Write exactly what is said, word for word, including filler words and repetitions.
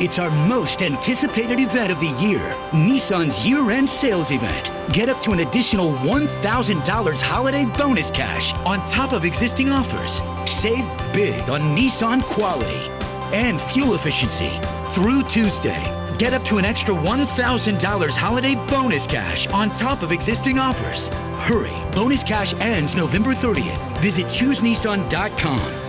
It's our most anticipated event of the year, Nissan's year-end sales event. Get up to an additional one thousand dollars holiday bonus cash on top of existing offers. Save big on Nissan quality and fuel efficiency. Through Tuesday, get up to an extra one thousand dollars holiday bonus cash on top of existing offers. Hurry, bonus cash ends November thirtieth. Visit choose nissan dot com.